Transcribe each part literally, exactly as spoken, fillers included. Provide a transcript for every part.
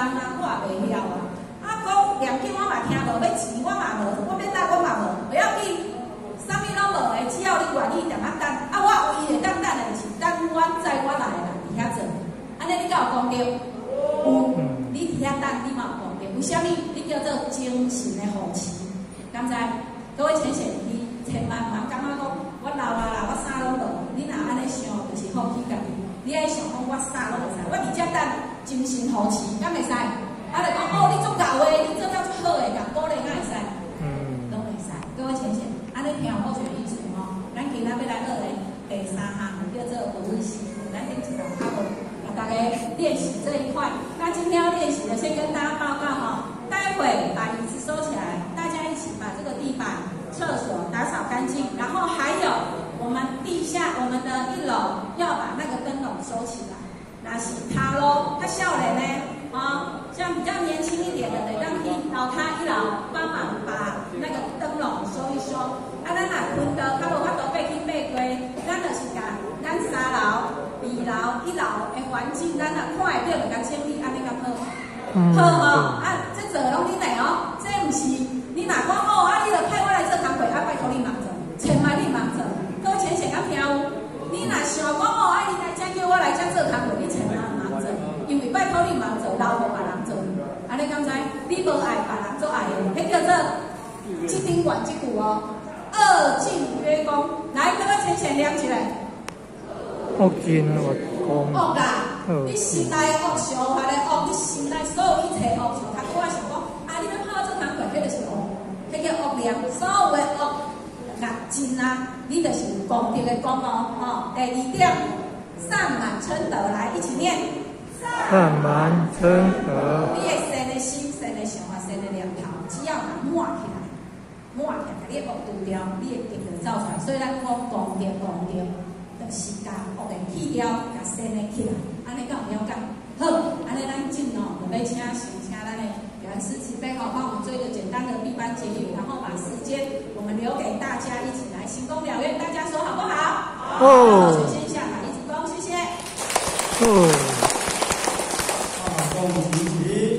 啊，我也袂晓啊。啊，讲念经我嘛听无，要钱我嘛无，我要等我嘛无，不要紧，啥物拢无的，只要你愿意点啊等。啊，我唯一会当等的就是等我载我来啦，伫遐做。安尼你敢有讲对？有，你伫遐等，你嘛有讲对。为虾米？你叫做精神的扶持。敢知？各位浅显，你千万莫感觉讲我老啊啦，我啥拢无。你若安尼想，就是放弃家己。你爱想讲我啥拢会使，我伫遮等精神扶持，敢会使？啊，就讲哦，你足够的，你做了足好的，甲鼓励敢会使？嗯，拢会使。各位浅显，安尼听有好全意思吼。咱今仔要来学的第三项叫做五日习惯，咱顶一堂较无。大家练习这一块，那今天要练习的，先跟大家报告哈。待会把椅子收起来，大家一起把这个地板、厕所打扫干净。然后还有我们地下，我们的一楼要把那个灯笼收起来。那是他咯，他少年呢啊，像比较年轻一点的，得让去老他一楼帮忙把那个灯笼收一收。啊，咱若困到，较无法度爬去爬过，咱就是甲咱三楼。二楼、一楼的环境，咱若看会到，就甲整理，安尼较好。好吼，啊，这做拢你来哦，这毋是你若讲哦，啊，你著派我来做工课，啊，拜托你忙做，千万你忙做，搁浅浅甲听有。你若想讲哦，啊，你来遮叫我来遮做工课，你千万忙做，因为拜托你忙做，留互别人做。安尼敢知？你无爱别人做爱的，迄叫做即顶管即句哦，二进约功。来，各位浅浅念起来。 恶见恶讲， 恶啦！你心内恶想法的恶，你心内所有一切恶想，他我想讲，啊，你要拍做工课，迄就是恶，迄叫恶念，所有的恶恶尽啊，你就是功德的功哦。吼，第二点，善满嗔德，来一起念。 善满嗔德。 你的善的心、善的想法、善的念头，只要把满起来，满起来，你恶除掉，你的德就走出来。所以咱讲功德，功德。时间恶的去掉，甲善的起来，安尼敢有了解？好，安尼咱进哦，就要请先请咱的表演师慈悲哦，帮我们做一个简单的闭班结语，然后把时间我们留给大家一起来行功了愿，大家说好不好？好，首先下台一鞠躬，谢谢。 哦。 啊，恭喜喜！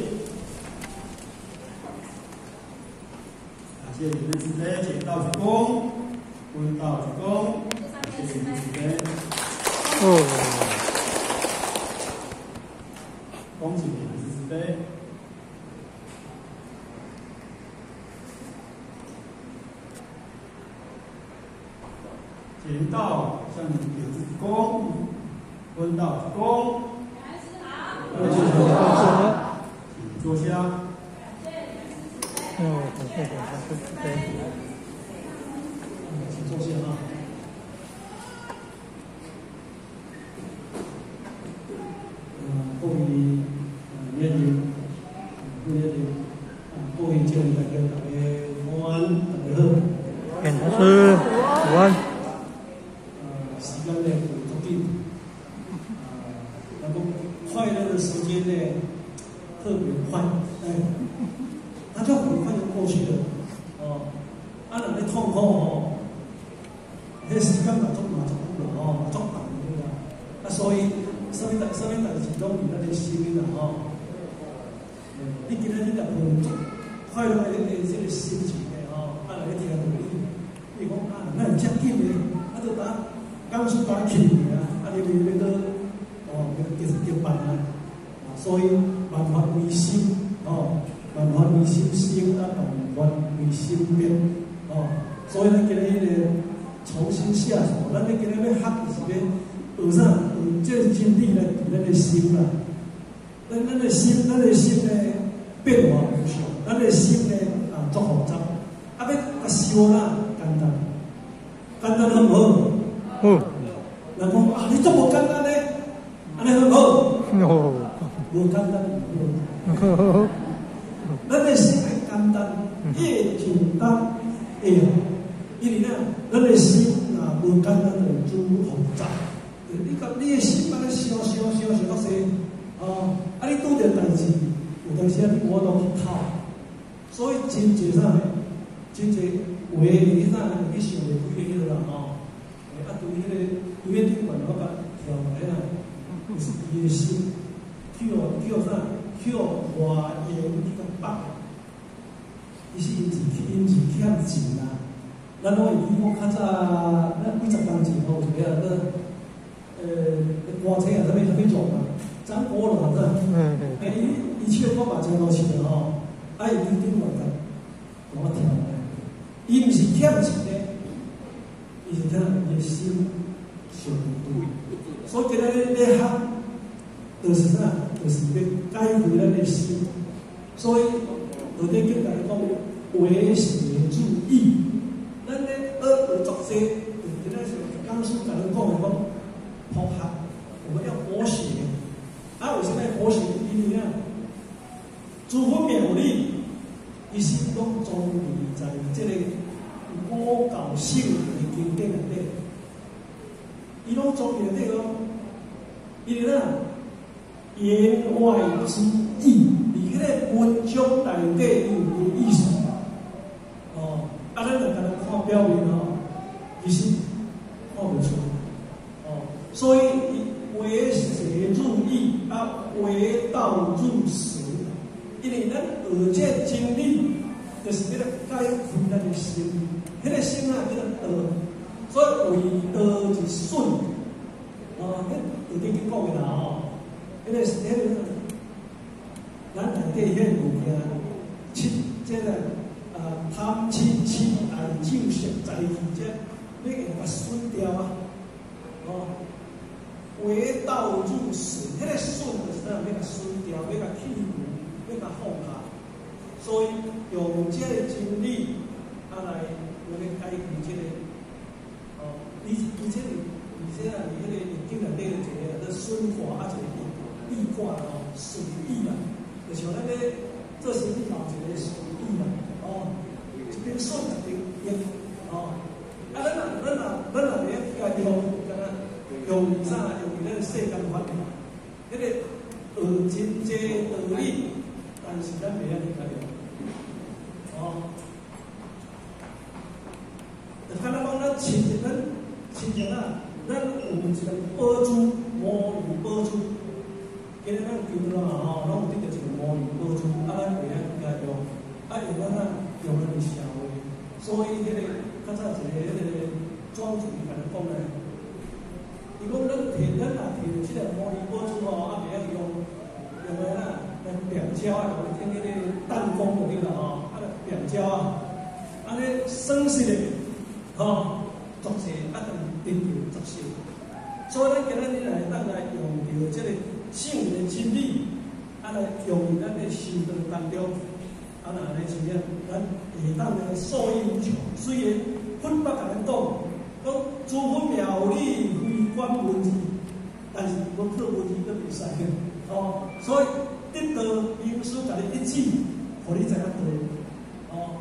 感谢你们慈悲，请到鞠躬，温到鞠躬。 哦， 恭喜你们慈悲！请到向你表示鞠躬，温到鞠躬。各位请坐下。 哦，感谢感谢慈悲。 请坐下啊。各位年龄，各位年龄，各位教育大家大家午安，大家好。 演师午安。 呃，时间呢过足紧，啊，那个快乐的时间呢特别快，哎，它就很快就过去了。哦，啊，那个痛苦哦，那时间嘛足嘛足久了哦，足长对啦。啊，所以。什么代什么代志拢伫咱的心啦吼，你今仔日若有快乐的这个心情的吼，啊来听到你，你讲啊，那遮紧的，啊就打刚出打起啊，啊你你你都哦，结结办啊，啊所以万法唯心哦，万法唯心生啊，万法唯心灭哦，所以咱今日咧重新下手，咱咧今日要学的是要。有啥？有这真理来伫咱的心啦。咱咱的心，咱的心呢变化无常，咱的心呢啊足复杂。啊，要甲修啦简单，简单好唔好？ 好。 人讲啊，你做无简单呢？安尼好唔好？ 哦。 无简单唔好。咱的心爱简单，越简单越好。因为呢，咱的心啊无简单就愈复杂。你甲你的心安尼想想想想到谁？哦，啊，你拄着代志，有当时啊，你无当去透，所以真侪啥呢？真侪话你啥去想袂开迄个啦吼。啊，对迄个对迄顶管我甲调来啦，就是伊的心，去哦去哦啥？ 叫外延去个放，伊是因是因是欠钱啦。咱我会记我较早，咱几十年前吼有一个个呃歌星啊，啥物啥物做嘛，张国荣啊， 嗯嗯， 哎，伊伊唱我嘛真好听的吼，啊伊顶顶落来，我听咧，伊毋是欠钱咧，伊是听伊心上对，所以今仔日咧学，就是啥，就是要解开咱的心，所以有啲经来讲，为邪注意。咱咧学学作些，今仔是刚叔甲咱讲的讲，破合，我们要活血。啊，为什么活血？因为啊，诸分妙理，伊是拢总理在这个五教性的经典内底，伊拢总理内底讲，因为啊，言外之意，伫迄个文章内底有个意思。哦，啊，咱就甲咱看表面哦，其实看不出。哦，所以为邪入意，啊，为道入实。因为咱学这经理，就是为了解开咱的心，迄、那个心啊叫做道，所以为道之顺。哦，迄有啲讲嘅啦哦，迄、那个是迄、那个，咱内底迄个物件，七即个。啊，贪嗔痴爱憎食在其者，要给它损掉啊！哦，为道入实，迄、那个损就是咱要甲损掉，要甲去除，要甲放下。所以用这个真理啊来来解决这个哦，而而且而且啊，你迄个经内底一个叫顺化啊，一个易卦哦，随意啦，就像咱咧做生意嘛，一个随意啦。哦，一边顺一边逆，哦，啊，咱啊，咱啊，咱啊，咧家用，敢若用啥？用咱个世间法，迄个学真济道理，但是咱袂晓理解用，哦，就敢若讲咱亲像咱亲像啊，咱有一个宝珠，魔芋宝珠，今日咱求到啊，吼，拢有得着一个魔芋宝珠，啊，咱袂晓理解用。啊，用咱啊，用咱的社会，所以迄、那个较早一个迄个庄主甲咱讲咧，伊讲咱摕咱啊摕着即个模拟宝珠吼，啊袂晓用用个啦，来变焦啊，用听迄个弹弓就对啦吼，啊来变焦啊，安尼省时咧，吼，作势啊，等得着作势，所以咱今仔日来当来用着即个圣的真理，啊来用于咱的修道当中。啊，那安尼像样，咱下当咧受益无穷。虽然分别甲咱讲，讲诸分妙理非关文字，但是无靠文字都袂使嘅。哦，所以得道名师甲你一指，互你知影道。哦，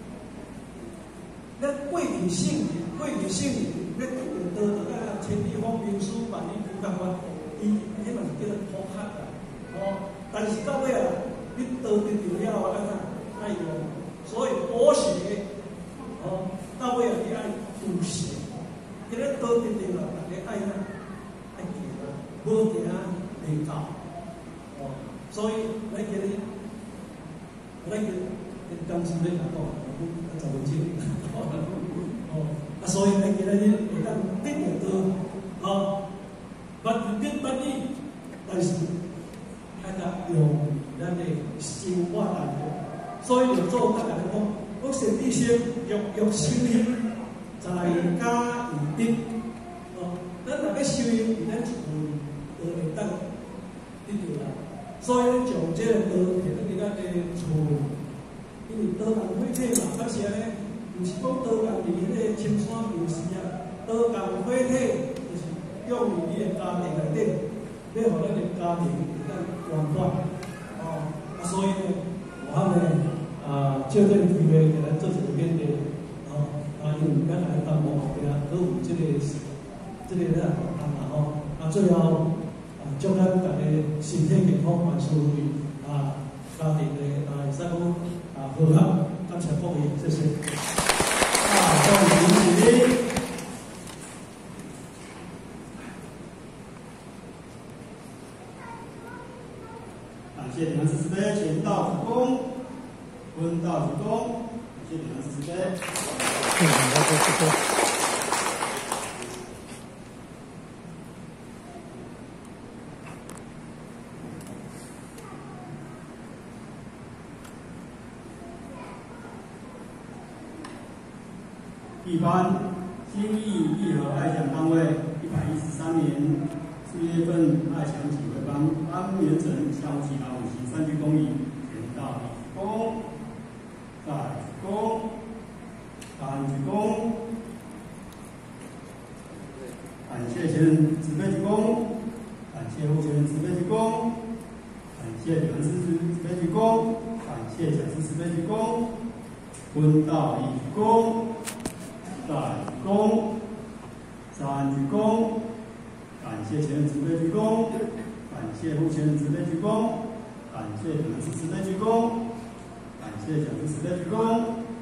咱过去圣人，过去圣人要得到道，就甲千里方名师万里求感官，伊迄嘛是叫做普克啦。哦，但是到尾啊，你道得着了啊，安怎？爱用，所以活血，哦，到尾啊，你爱补血，今日多点点啦，大家爱呐，爱行啦，无行袂到，哦，所以咱今日，咱今日当时咧讲讲，我十分钟，哦，啊，所以咱今日会当得着到，哦，不得不义，但是爱甲用咱的生活来做。所以要做大家讲，我先必先欲欲修行，在家而定。哦，咱若要修行，咱就就会当得着啦。所以咱从这个道摕咱咱的厝，因为道共火体嘛，但是咧，毋是讲道共伫迄个青山平时啊，道共火体就是用于你的家庭内底，要互咱的家庭会当圆满。哦，啊，所以呢，我呢。啊，借这个机会给咱做一个勉励，哦，啊，因为咱来当幕后边啊，都有这个这个咧负担啦，吼，啊，最后啊，祝咱大家身体健康，万事如意，啊，家庭咧啊，会使讲啊和谐，感谢各位，谢谢。啊，欢迎你。啊， 感谢点燃四十杯，前到主公，温到主公，感谢点燃四十杯。 谢谢大家支持。 一般新义义和爱奖单位一百一十三年四月份爱祥启慧班安元成下午祈祷五行三鞠躬礼，前到鞠躬，再鞠躬，三鞠躬，感谢前人慈悲鞠躬，感谢后前人慈悲鞠躬，感谢两师慈悲鞠躬，感谢讲师慈悲鞠躬，温道一鞠躬。再鞠躬，三鞠躬，感谢前人慈悲鞠躬，感谢后前人慈悲鞠躬，感谢两师慈悲鞠躬，感谢讲师慈悲鞠躬。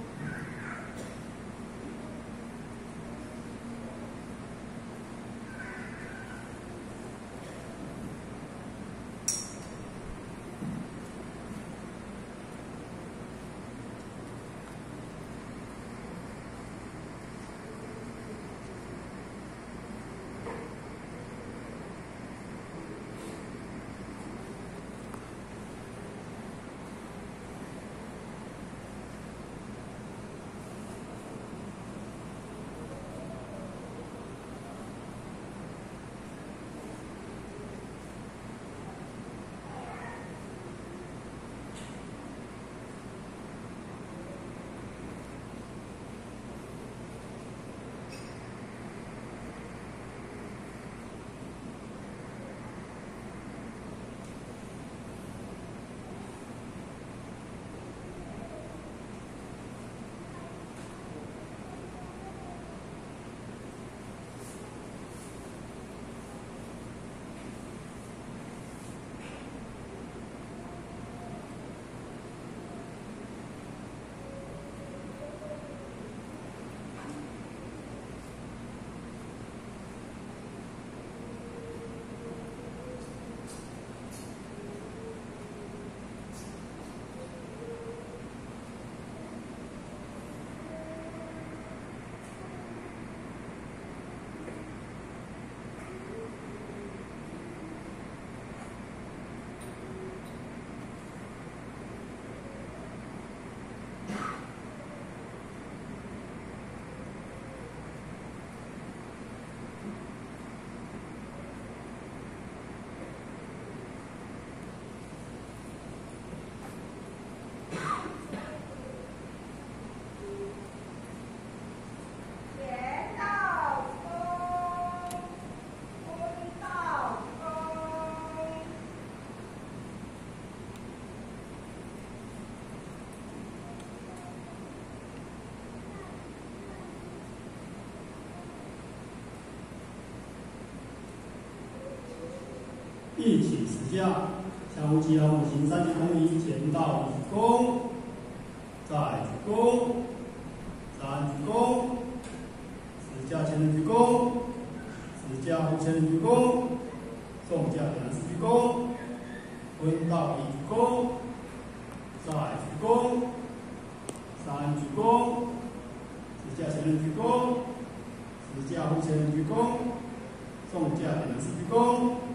一起持架，下午祈祷五行三鞠躬礼，前到鞠躬，再鞠躬，三鞠躬，持架前人鞠躬，持架后前人鞠躬，送架两次鞠躬，温到一鞠躬，再鞠躬，三鞠躬，持架前人鞠躬，持架后前人鞠躬，送架两次鞠躬。